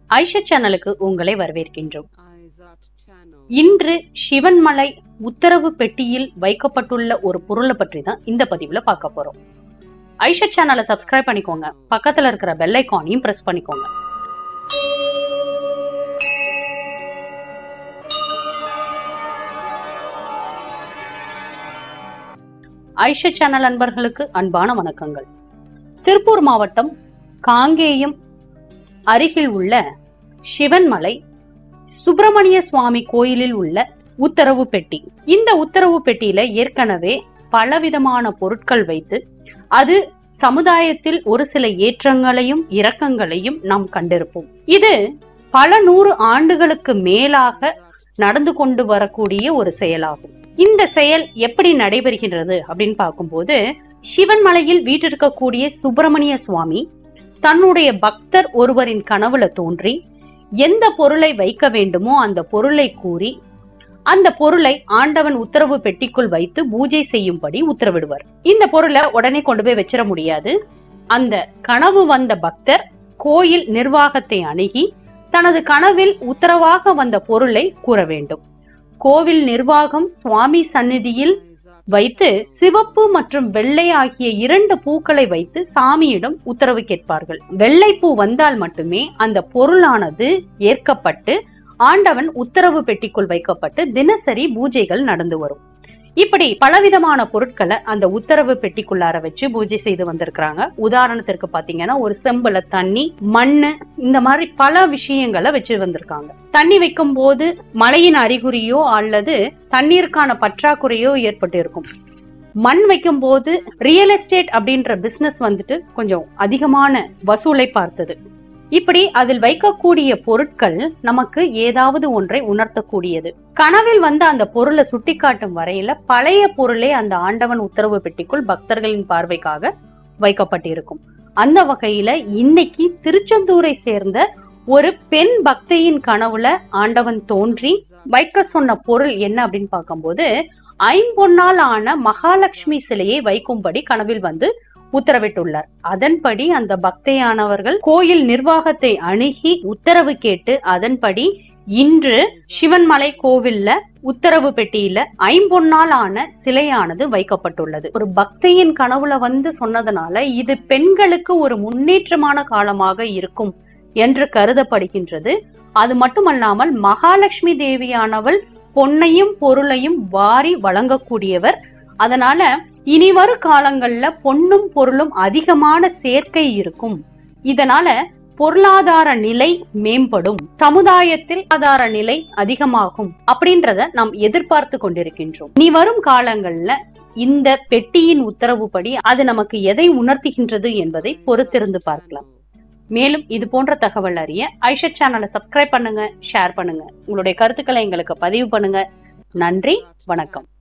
ஐஷா சேனலுக்கு உங்களை வரவேற்கின்றோம். இன்று சிவன்மலை உத்தரவு பெட்டியில் வைக்கப்பட்டுள்ள ஒரு பொருளை பற்றி தான் இந்த பதிவுல பார்க்க போறோம். ஐஷா சேனலை சப்ஸ்கிரைப் பண்ணிக்கோங்க, பக்கத்துல இருக்கிற பெல் ஐகானையும் பிரஸ் பண்ணிக்கோங்க. ஐஷா சேனல் அன்பர்களுக்கு அன்பான வணக்கங்கள். திருப்பூர் மாவட்டம் காங்கேயம் அருகில் உள்ள சிவன்மலை சுப்பிரமணிய சுவாமி கோயிலில் உள்ள உத்தரவு பெட்டி. இந்த உத்தரவு பெட்டியில ஏற்கனவே பலவிதமான பொருட்கள் வைத்து அது சமுதாயத்தில் ஒரு சில ஏற்றங்களையும் இரக்கங்களையும் நாம் கண்டிருப்போம். இது பல 100 ஆண்டுகளுக்கு மேலாக நடந்து கொண்டு வரக்கூடிய ஒரு செயலாகும். இந்த செயல் எப்படி நடைபெறுகின்றது அப்படின்னு பார்க்கும்போது, சிவன்மலையில் வீற்றிருக்கக்கூடிய சுப்பிரமணிய சுவாமி தன்னுடைய பக்தர் ஒருவரின் கனவுல தோன்றி எந்த பொருளை வைக்க வேண்டுமோ அந்த பொருளை கூறி அந்த பொருளை ஆண்டவன் உத்தரவு பெட்டிக்குள் வைத்து பூஜை செய்யும்படி உத்தரவிடுவார். இந்த பொருளை உடனே கொண்டு போய் வச்சிட முடியாது. அந்த கனவு வந்த பக்தர் கோயில் நிர்வாகத்தை அணுகி தனது கனவில் உத்தரவாக வந்த பொருளை கூற வேண்டும். கோவில் நிர்வாகம் சுவாமி சந்நிதியில் வைத்து சிவப்பு மற்றும் வெள்ளை ஆகிய 2 பூக்களை வைத்து சாமியிடம் உத்தரவு கேட்பார்கள். வெள்ளை பூ வந்தால் மட்டுமே அந்த பொருளானது ஏற்கப்பட்டு ஆண்டவன் உத்தரவு பெட்டிக்குள் வைக்கப்பட்டு தினசரி பூஜைகள் நடந்து வரும். இப்படி பலவிதமான பொருட்களை அந்த உத்தரவு பெட்டிக்குள்ளார வச்சு பூஜை செய்து வந்திருக்கிறாங்க. உதாரணத்திற்கு பாத்தீங்கன்னா, ஒரு செம்புல தண்ணி, மண்ணு, இந்த மாதிரி பல விஷயங்களை வச்சு வந்திருக்காங்க. தண்ணி வைக்கும் போது மழையின் அறிகுறியோ அல்லது தண்ணீருக்கான பற்றாக்குறையோ ஏற்பட்டு இருக்கும். மண் வைக்கும் போது ரியல் எஸ்டேட் அப்படின்ற பிசினஸ் வந்துட்டு கொஞ்சம் அதிகமான வசூலை பார்த்தது. இப்படி அதில் வைக்கக்கூடிய பொருட்கள் நமக்கு ஏதாவது ஒன்றை உணர்த்தக்கூடியது. கனவில் வந்து அந்த பொருளை சுட்டிக்காட்டும் வரையில பழைய பொருளே அந்த ஆண்டவன் உத்தரவு பெட்டிக்குள் பக்தர்களின் பார்வைக்காக வைக்கப்பட்டிருக்கும். அந்த வகையில இன்னைக்கு திருச்செந்தூரை சேர்ந்த ஒரு பெண் பக்தையின் கனவுல ஆண்டவன் தோன்றி வைக்க சொன்ன பொருள் என்ன அப்படின்னு பார்க்கும்போது, ஐம்பொன்னால் ஆன மகாலட்சுமி சிலையை வைக்கும்படி கனவில் வந்து உத்தரவிட்டுள்ளார். அதன்படி அந்த பக்தையானவர்கள் கோயில் நிர்வாகத்தை அணுகி உத்தரவு கேட்டு அதன்படி இன்று சிவன்மலை கோவில்ல உத்தரவு பெட்டியில ஐம்பொன்னால் ஆன சிலையானது வைக்கப்பட்டுள்ளது. ஒரு பக்தையின் கனவுல வந்து சொன்னதுனால இது பெண்களுக்கு ஒரு முன்னேற்றமான காலமாக இருக்கும் என்று கருதப்படுகின்றது. அது மட்டுமல்லாமல் மகாலட்சுமி தேவியானவள் பொன்னையும் பொருளையும் வாரி வழங்கக்கூடியவர். அதனால இனி வரும் காலங்கள்ல பொன்னும் பொருளும் அதிகமான சேர்க்கை இருக்கும். இதனால பொருளாதார நிலை மேம்படும், சமுதாயத்தில் ஆதார நிலை அதிகமாகும் அப்படின்றத நாம் எதிர்பார்த்து கொண்டிருக்கின்றோம். இனி வரும் காலங்கள்ல இந்த பெட்டியின் உத்தரவுப்படி அது நமக்கு எதை உணர்த்துகின்றது என்பதை பொறுத்திருந்து பார்க்கலாம். மேலும் இது போன்ற தகவல் அறிய ஐஷா சேனலை சப்ஸ்கிரைப் பண்ணுங்க, ஷேர் பண்ணுங்க, உங்களுடைய கருத்துக்களை எங்களுக்கு பதிவு பண்ணுங்க. நன்றி, வணக்கம்.